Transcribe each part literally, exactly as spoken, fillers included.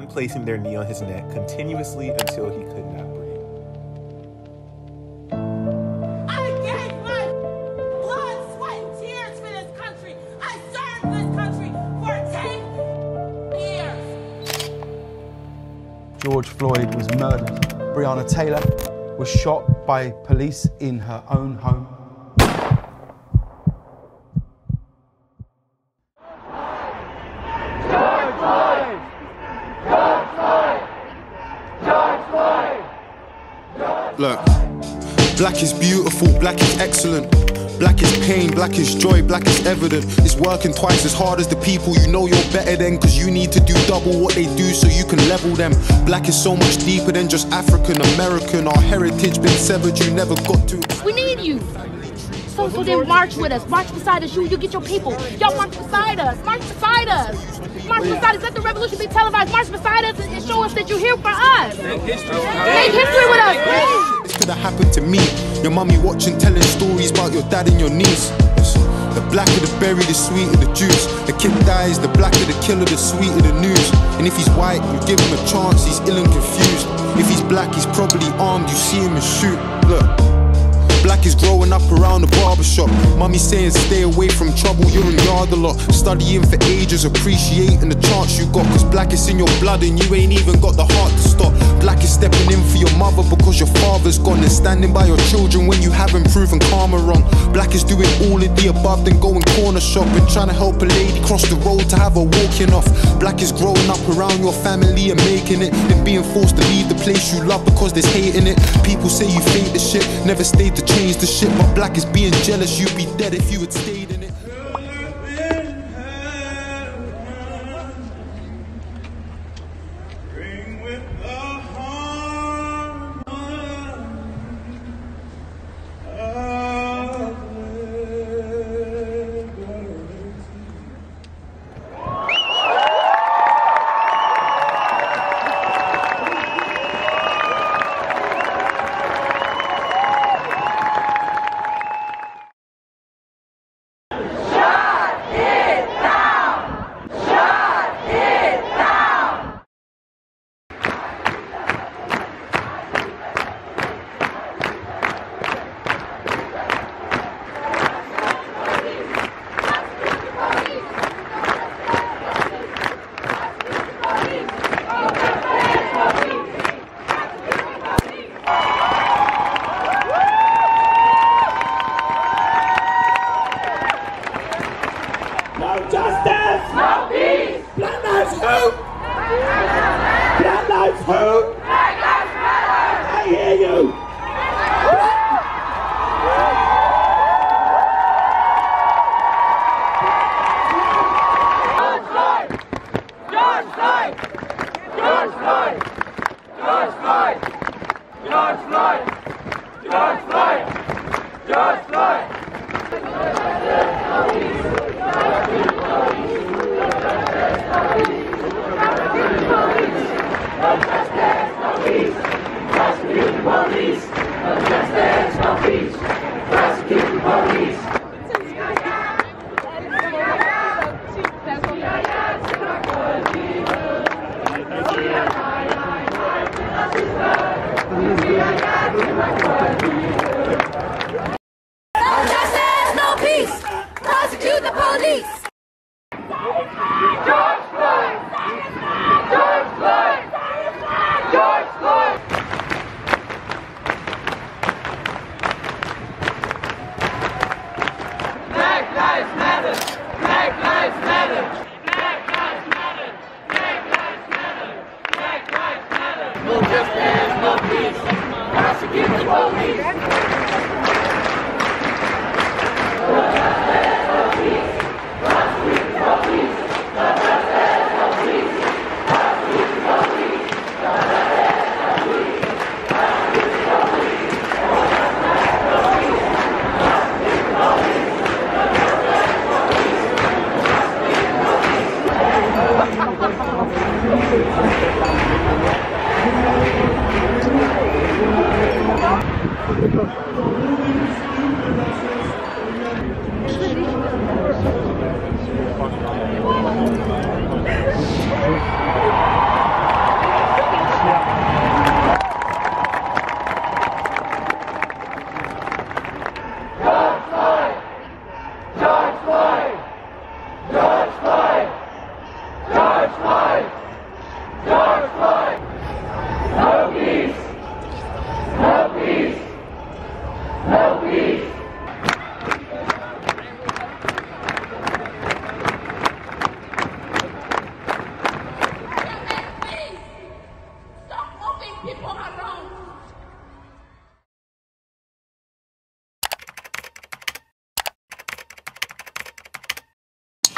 placing their knee on his neck continuously until he could not breathe. I gave my blood, sweat, and tears for this country. I served this country for ten years. George Floyd was murdered. Breonna Taylor was shot by police in her own home. Look, black is beautiful, black is excellent. Black is pain, black is joy, black is evident. It's working twice as hard as the people you know you're better than, cause you need to do double what they do so you can level them. Black is so much deeper than just African American. Our heritage been severed, you never got to. We need you. So, so then march with us. March beside us. You, you get your people. Y'all march beside us. March beside us. March beside us. Let the revolution be televised. March beside us and show us that you're here for us. Make history, Make history with us, please. This could have happened to me. Your mummy watching, telling stories about your dad and your niece. The blacker the berry, the sweeter the juice. The kid dies, the blacker the killer, the sweeter the news. And if he's white, you give him a chance, he's ill and confused. If he's black, he's probably armed, you see him and shoot. Look. Black is growing up around the barbershop. Mummy saying stay away from trouble, you're in yard a lot. Studying for ages, appreciating the chance you got. Cause black is in your blood and you ain't even got the heart to stop. Black is stepping in for your mother because your father's gone, and standing by your children when you haven't proven karma wrong. Black is doing all of the above, then going corner shopping, trying to help a lady cross the road to have her walking off. Black is growing up around your family and making it, then being forced to leave the place you love because there's hate in it. People say you fake the shit, never stayed to change the shit, but black is being jealous. You'd be dead if you had stayed in it.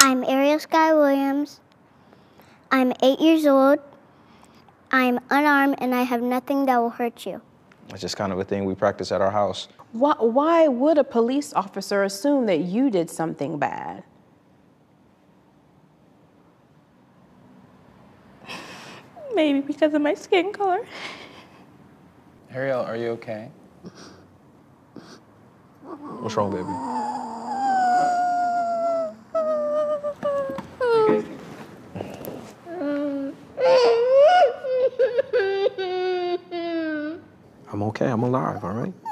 I'm Ariel Sky Williams. I'm eight years old. I'm unarmed and I have nothing that will hurt you. It's just kind of a thing we practice at our house. Why, why would a police officer assume that you did something bad? Maybe because of my skin color. Ariel, are you okay? What's wrong, baby? I'm okay, I'm alive, all right?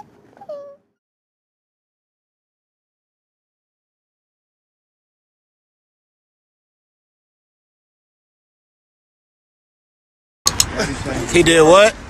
He did what?